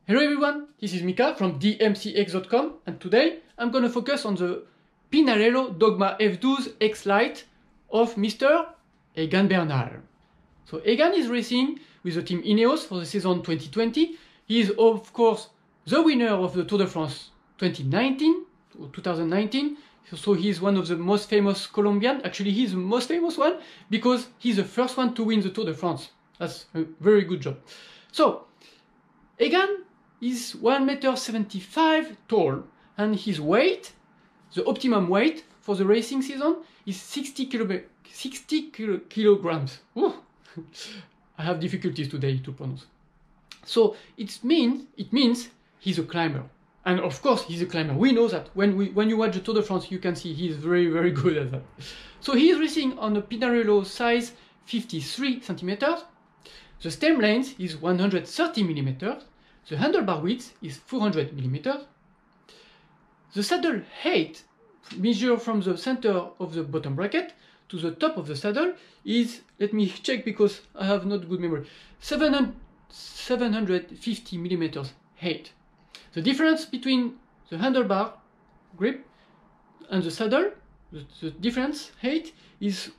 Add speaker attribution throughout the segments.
Speaker 1: Hello everyone, this is Mika from dmcx.com and today I'm going to focus on the Pinarello Dogma F12 X Lite of Mr. Egan Bernal. So Egan is racing with the team Ineos for the season 2020. He is of course the winner of the Tour de France 2019 or 2019. So he is one of the most famous Colombian. Actually, he's the most famous one because he's the first one to win the Tour de France. That's a very good job. So Egan is 1.75 m tall and his weight, the optimum weight for the racing season, is 60 kilograms. I have difficulties today to pronounce. So it means he's a climber. And of course he's a climber. We know that when you watch the Tour de France, you can see he's very, very good at that. So he is racing on a Pinarello size 53 centimeters. The stem length is 130 millimeters. The handlebar width is 400 millimeters. The saddle height, measured from the center of the bottom bracket to the top of the saddle, is, let me check because I have not good memory, 750 millimeters height. The difference between the handlebar grip and the saddle, the difference height is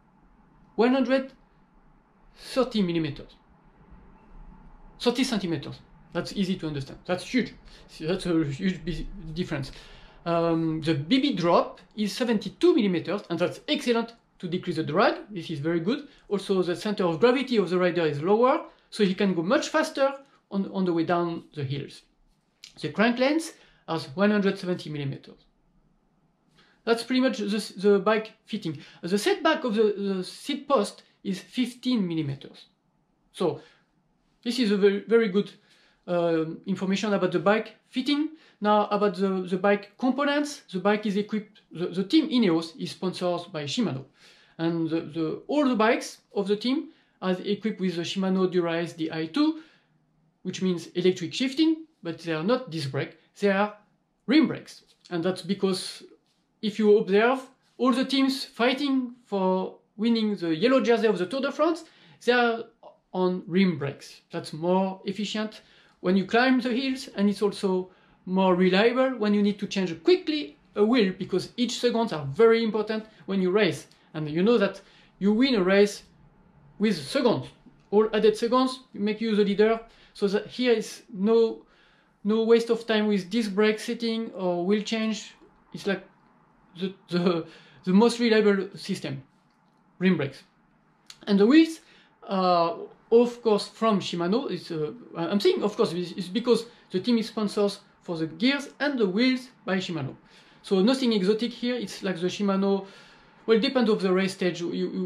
Speaker 1: 130 millimeters. 30 centimeters. That's easy to understand. That's huge. That's a huge difference. The BB drop is 72 millimeters, and that's excellent to decrease the drag. This is very good. Also, the center of gravity of the rider is lower, so he can go much faster on the way down the hills. The crank length is 170 millimeters. That's pretty much the bike fitting. The setback of the seat post is 15 millimeters. So this is a very, very good information about the bike fitting. Now about the bike components. The bike is equipped, the team Ineos is sponsored by Shimano, and all the bikes of the team are equipped with the Shimano Dura-Ace Di2, which means electric shifting, but they are not disc brake, they are rim brakes. And that's because if you observe all the teams fighting for winning the yellow jersey of the Tour de France, they are on rim brakes. That's more efficient when you climb the hills, and it's also more reliable when you need to change quickly a wheel, because each seconds are very important when you race. And you know that you win a race with seconds. All added seconds make you the leader. So that here is no waste of time with disc brake setting or wheel change. It's like the most reliable system, rim brakes. And the wheels are of course from Shimano. I'm saying of course it's because the team is sponsors for the gears and the wheels by Shimano. So nothing exotic here. It's like the Shimano. Well, it depends on the race stage.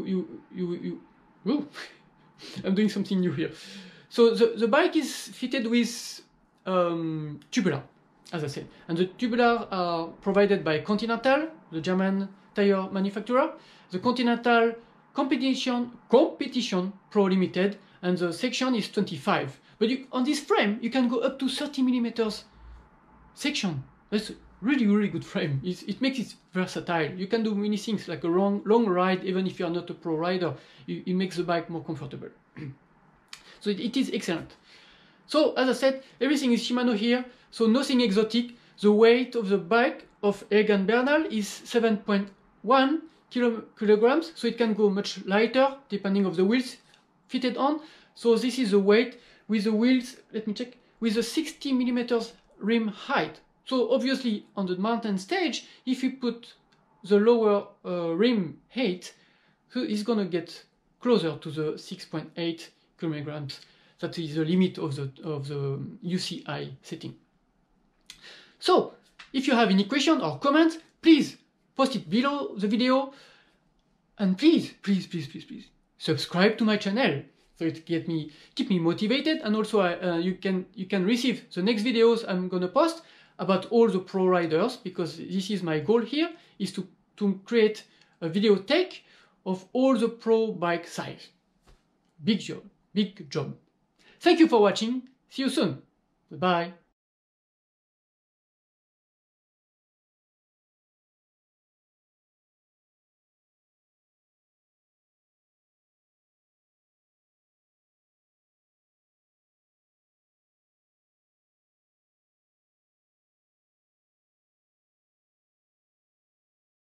Speaker 1: I'm doing something new here. So the bike is fitted with tubular, as I said, and the tubular are provided by Continental, the German tire manufacturer. The Continental Competition Pro Limited, and the section is 25. But on this frame, you can go up to 30 millimeters section. That's really, really good frame. It makes it versatile. You can do many things, like a long ride, even if you are not a pro rider. It makes the bike more comfortable. So it is excellent. So as I said, everything is Shimano here, so nothing exotic. The weight of the bike of Egan Bernal is 7.1 kilograms, so it can go much lighter depending on the wheels fitted on. So this is the weight with the wheels, let me check, with a 60 millimeters rim height. So obviously on the mountain stage, if you put the lower rim height, so it's gonna get closer to the 6.8 kilograms. That is the limit of the UCI setting. So if you have any question or comments, please post it below the video, and please subscribe to my channel, so it keep me motivated, and also you can receive the next videos I'm gonna post about all the pro riders, because this is my goal here, is to create a videotheque of all the pro bike size. Big job. Thank you for watching. See you soon. Bye.